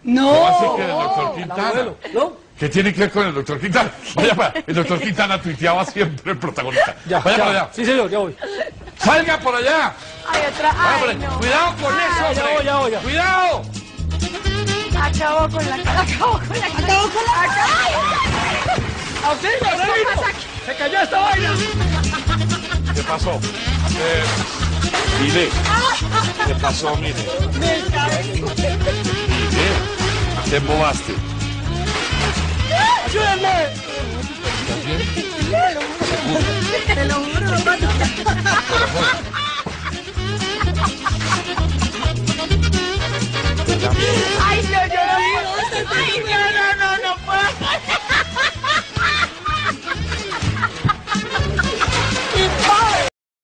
No. Así que el doctor Quintana. ¿No? ¿Qué tiene que ver con el doctor Quintana? Vaya para allá. El doctor Quintana tuiteaba siempre el protagonista. Vaya para allá. Sí, señor, ya voy. ¡Salga por allá! Hay otra. Ay, Hombre, no. cuidado con eso, hombre. Ya voy. ¡Cuidado! Acabó con la cara. ¡Auxilio, Revito! ¡Se cayó esta vaina! ¿Qué pasó? Mire, ¿qué pasó, mire? Mire, te embobaste. ¡Ayúdenme! ¿Estás bien? Te lo juro, papá.